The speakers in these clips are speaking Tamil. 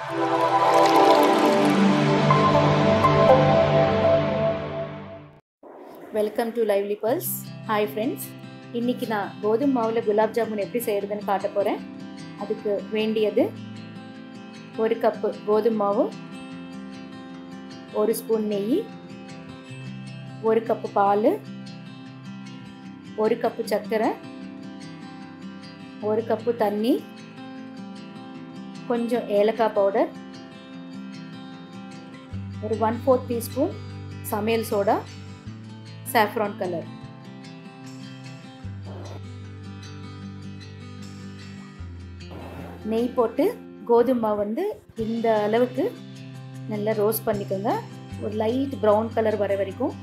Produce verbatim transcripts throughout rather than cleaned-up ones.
Welcome to lively pulse. Hi friends, இன்றைக்கி நான் கோதுமை மாவில் குலாப் ஜாமுன் எப்படி செய்கிறதுன்னு காட்ட போகிறேன். அதுக்கு வேண்டியது ஒரு கப்பு கோதுமை மாவு, ஒரு ஸ்பூன் நெய், ஒரு கப்பு பால், ஒரு கப்பு சர்க்கரை, ஒரு கப்பு தண்ணி, கொஞ்சம் ஏலக்காய் பவுடர், ஒரு ஒன் ஃபோர்த் டீஸ்பூன் சமையல் சோடா, saffron color. நெய் போட்டு கோதுமை மாவு வந்து இந்த அளவுக்கு நல்லா ரோஸ்ட் பண்ணிக்கோங்க. ஒரு லைட் ப்ரௌன் கலர் வர வரைக்கும்.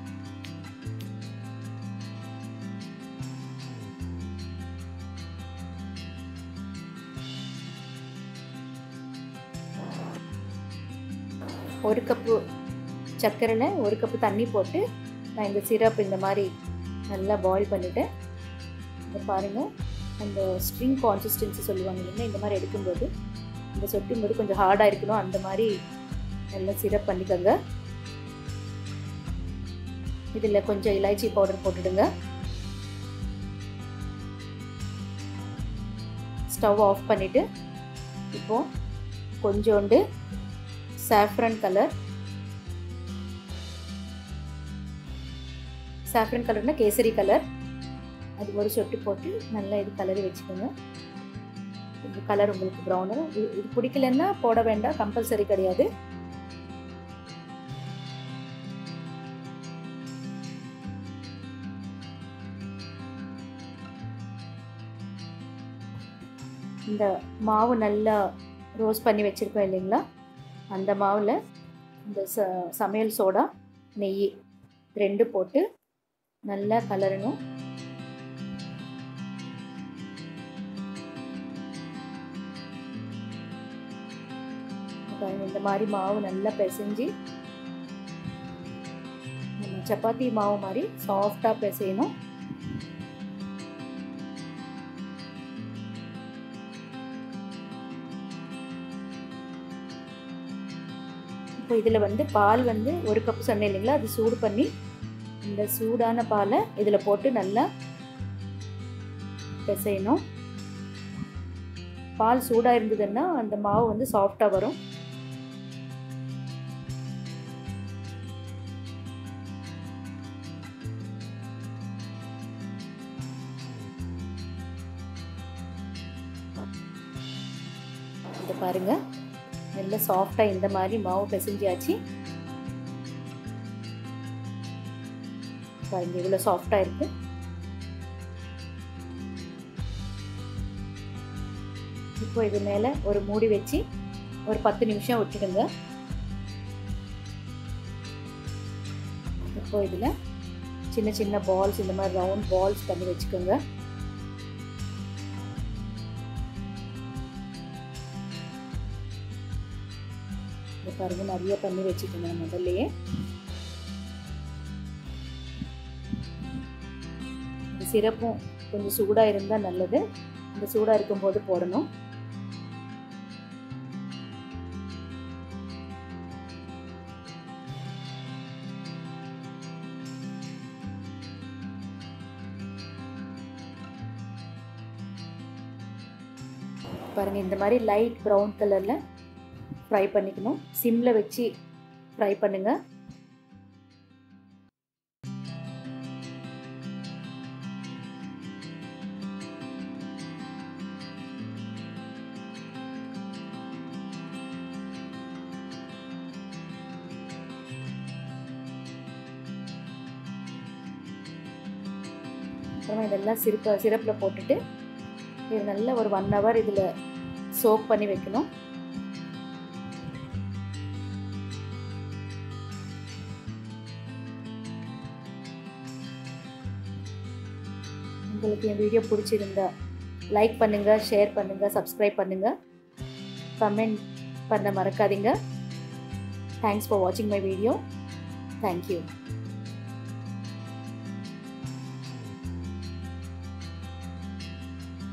ஒரு கப்பு சர்க்கரையில் ஒரு கப்பு தண்ணி போட்டு நான் இந்த சிரப் இந்த மாதிரி நல்லா பாயில் பண்ணிவிட்டேன். இதை பாருங்கள், அந்த ஸ்ட்ரிங் கான்சிஸ்டன்சி சொல்லுவாங்க இல்லைங்க, இந்த மாதிரி எடுக்கும்போது இந்த சொட்டும்போது கொஞ்சம் ஹார்டாக இருக்கணும், அந்த மாதிரி நல்லா சிரப் பண்ணிக்கோங்க. இதில் கொஞ்சம் இலாய்ச்சி பவுடர் போட்டுடுங்க. ஸ்டவ் ஆஃப் பண்ணிவிட்டு இப்போது கொஞ்சோண்டு சாஃப்ரன் கலர், சாஃப்ரன் கலர்னா கேசரி கலர், அது ஒரு சொட்டு போட்டு நல்லா இது கலரி வச்சுக்கோங்க. இந்த கலர் உங்களுக்கு ப்ரௌனர் இது இது பிடிக்கலன்னா போட வேண்டாம், கம்பல்சரி கிடையாது. இந்த மாவு நல்லா ரோஸ்ட் பண்ணி வச்சுருக்கோம் இல்லைங்களா, அந்த மாவில் இந்த ச சமையல் சோடா, நெய் ரெண்டு போட்டு நல்லா கலரணும். இந்த மாதிரி மாவு நல்லா பிசைஞ்சு நம்ம சப்பாத்தி மாவு மாதிரி சாஃப்டாக பிசையணும். இப்போ இதில் வந்து பால் வந்து ஒரு கப்பு சொன்னேன் இல்லைங்களா, அது சூடு பண்ணி இந்த சூடான பாலை இதில் போட்டு நல்லா பிசையணும். பால் சூடாக இருந்ததுன்னா அந்த மாவு வந்து சாஃப்டாக வரும். இதை பாருங்க, நல்லா சாஃப்டாக இந்த மாதிரி மாவு பிசைஞ்சாச்சு. பாருங்க இவ்வளோ சாஃப்டாக இருக்கு. இப்போ இது மேலே ஒரு மூடி வச்சு ஒரு பத்து நிமிஷம் விட்டுடுங்க. இப்போ இதில் சின்ன சின்ன பால்ஸ் இந்த மாதிரி ரவுண்ட் பால்ஸ் பண்ணி வச்சுக்கோங்க. இது பாருங்க, நிறைய பண்ணி வச்சுக்கோங்க முதல்லையே. சிரப்பும் கொஞ்சம் சூடாக இருந்தால் நல்லது, அந்த சூடாக இருக்கும்போது போடணும். பாருங்கள், இந்த மாதிரி லைட் ப்ரௌன் கலரில் ஃப்ரை பண்ணிக்கணும். சிம்மில் வச்சு ஃப்ரை பண்ணுங்கள். அப்புறமா இதெல்லாம் சிறப்ப சிரப்பில் போட்டுட்டு இது நல்லா ஒரு ஒன் ஹவர் இதில் சோக் பண்ணி வைக்கணும். உங்களுக்கு என் வீடியோ பிடிச்சிருந்தா லைக் பண்ணுங்கள், ஷேர் பண்ணுங்கள், சப்ஸ்கிரைப் பண்ணுங்கள், கமெண்ட் பண்ண மறக்காதீங்க. தேங்க்ஸ் ஃபார் வாட்சிங் மை வீடியோ. தேங்க்யூ.